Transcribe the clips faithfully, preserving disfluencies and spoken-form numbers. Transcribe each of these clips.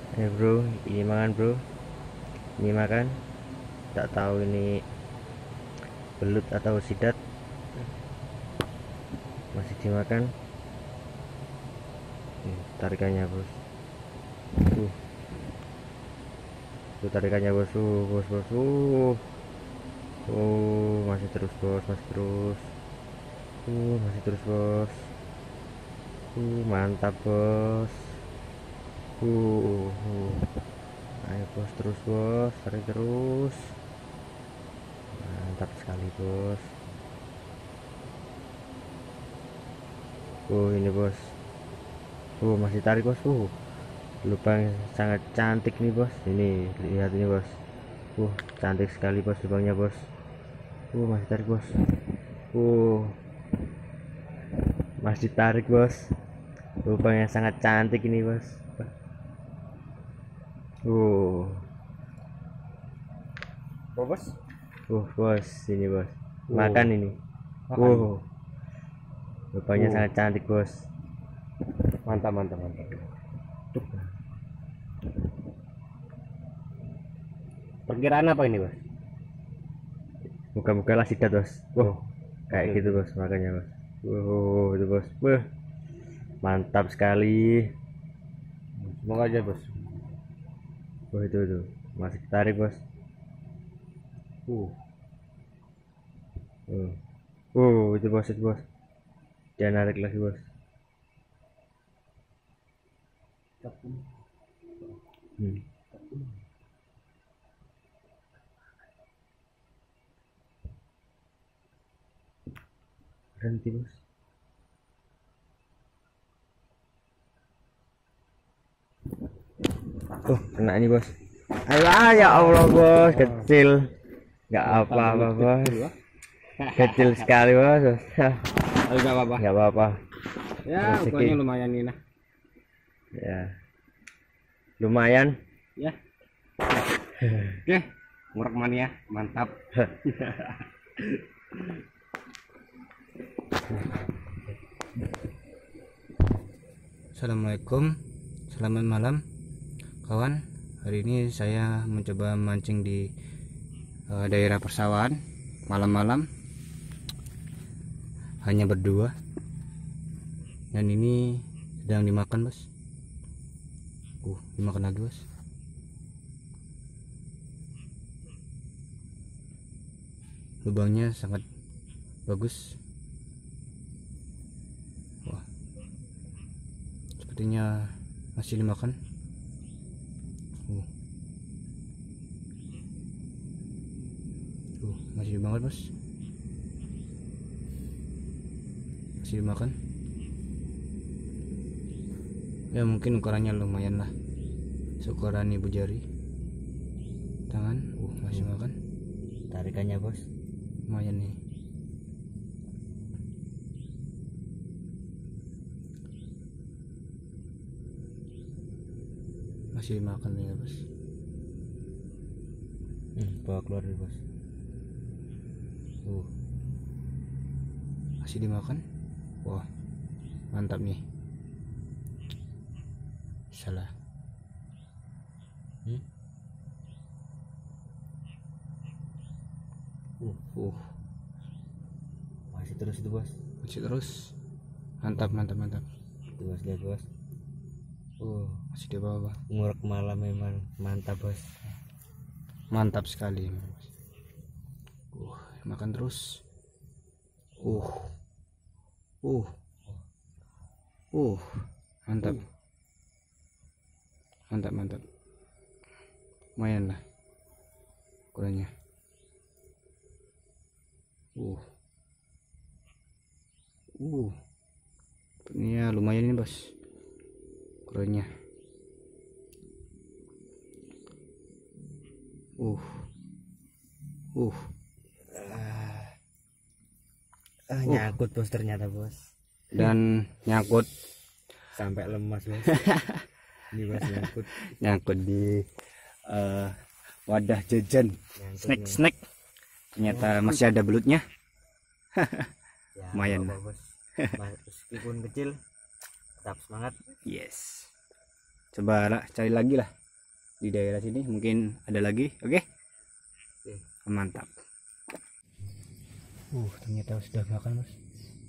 Eh bro, ini makan bro, ini makan. Tak tahu ini belut atau sidat. Masih dimakan. Nih, tarikannya bos. Uh, tuh tarikannya bos, uh, bos bos, uh, uh, masih terus bos, masih terus, uh, masih terus bos, uh, mantap bos, uh, uh. Ayo bos, terus bos, tarik terus, mantap sekali bos. Uh, ini bos, uh, masih tarik bos, uh, lubang sangat cantik nih bos. Ini lihat ini bos, uh, cantik sekali bos lubangnya bos. Uh, masih tarik bos, uh, masih tarik bos, lubang yang sangat cantik ini bos. Uh, Oh, bos. uh bos, ini bos, Uh, makan ini. makan. Uh, lubangnya Uh. sangat cantik bos. Mantap, mantap, mantap. Tuh. Perkiraan apa ini, bos? Muka-muka lah sidat bos. Wah, Oh, kayak oke, gitu oke. bos makanya bos. Wow, itu bos. Wah, mantap sekali. Semoga aja, bos. Wah, itu tuh masih tarik bos. Uh. Uh, uh itu bos, itu bos. Dia narik lagi bos. Hmm. Berhenti bos. Oh, kena ini bos. Alah ya Allah bos, kecil. Nggak apa-apa bos. Kecil sekali bos. Ayo, nggak apa-apa. Nggak apa-apa. Ya, Rezeki. pokoknya lumayan nih, nah. Ya, lumayan. Ya. Oke, murah mania, mantap. Assalamualaikum, selamat malam kawan. Hari ini saya mencoba mancing di uh, daerah persawahan malam-malam, hanya berdua, dan ini sedang dimakan bos. Uh, dimakan lagi bos. Lubangnya sangat bagus. Wah, sepertinya masih dimakan. Uh. Uh, masih dimakan bos. Masih dimakan. Ya mungkin ukurannya lumayan lah, seukuran ibu jari tangan. Uh, masih makan. Tarikannya bos. Lumayan nih. Masih dimakan ya bos. Hmm, bawa keluar dulu bos. Uh, masih dimakan. Wah, mantap nih. Salah. Hmm? Uh, uh, Masih terus itu bos. masih terus. Mantap, mantap, mantap. Itu bos, lihat bos. Oh, Masih di bawah. ngurek malam memang mantap bos. Mantap sekali. Uh, makan terus. Uh, uh, uh, mantap. Mantap, mantap. Lumayan lah ukurannya. Uh, uh, ini ya lumayan ini bos ukurannya. Uh, uh, Ah, nyangkut bos ternyata bos. dan nyangkut, Sampai lemas bos. Ini bos nyangkut. nyangkut di eh, wadah jajan Nyangkut snack nih. snack. Ternyata masih ada belutnya. Ya, Lumayan apa-apa, bos. Meskipun kecil tetap semangat. Yes. Coba lah, cari lagi lah. di daerah sini, mungkin ada lagi. Oke, okay? Mantap. Uh ternyata sudah makan, bos.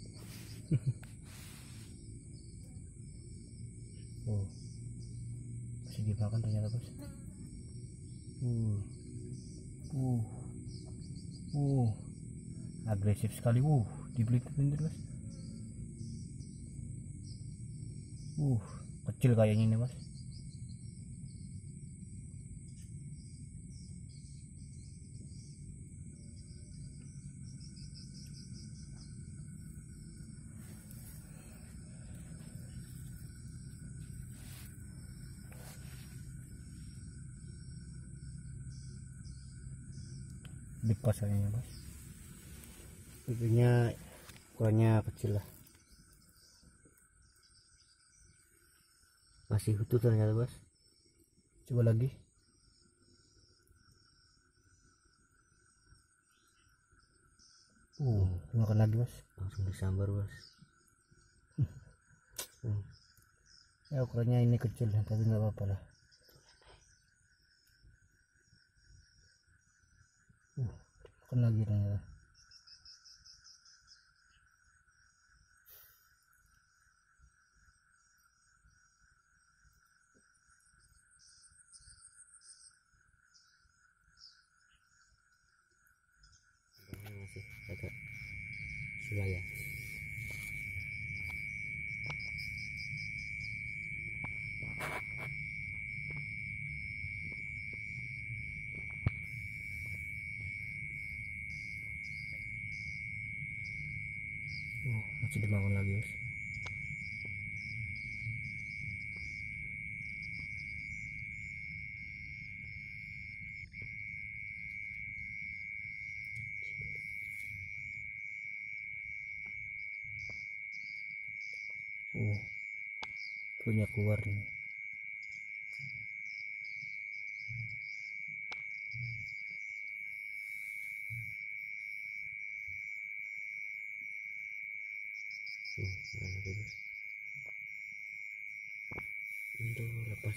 Oh, masih dimakan ternyata, bos. Uh, uh, uh, agresif sekali. Uh, dibelit-belit, bos. Uh, kecil kayaknya ini, bos. Di pasarnya, bos. Bibirnya ukurannya kecil lah. Masih utuh ternyata, bos. Coba lagi. Uh, makan lagi, bos. Langsung disambar, bos. hmm. Ya ukurannya ini kecil, tapi nggak apa-apa lah. Uh, makan lagi ternyata. Masih agak sudah ya. Oh, masih dibangun lagi, guys. Oh, punya keluar nih. Hmm, itu lepas.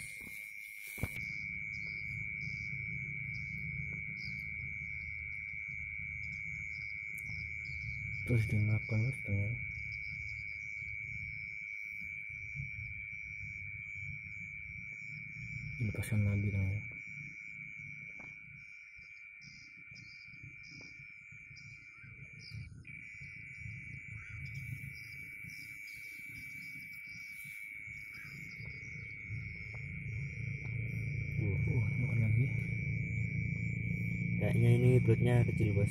Terus dimakan, bos, ternyata. Dilepaskan lagi ternyata. Uh, uh, makan lagi. Kayaknya ini perutnya kecil, bos.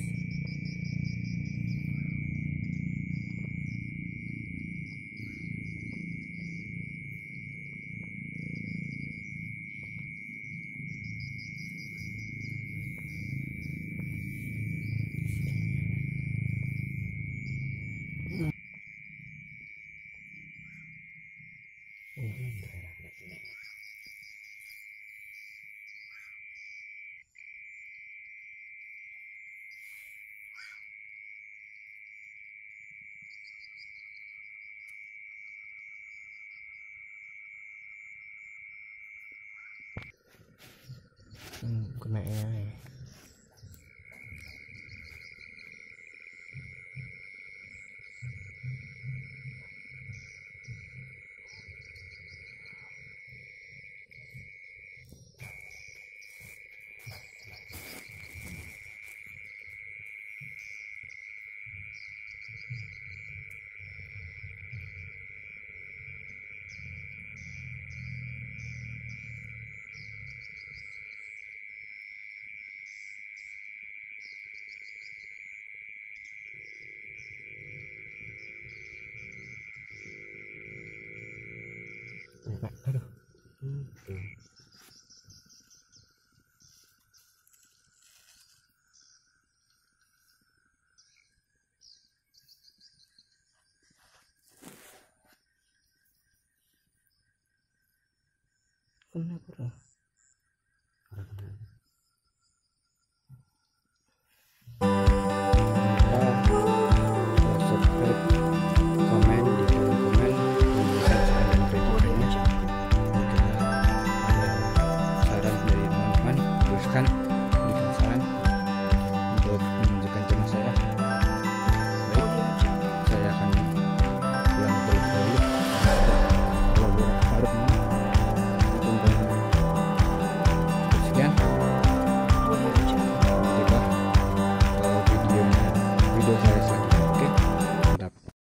Hmm, kena ya. Aduh. Hmm, tuh. Kenapa?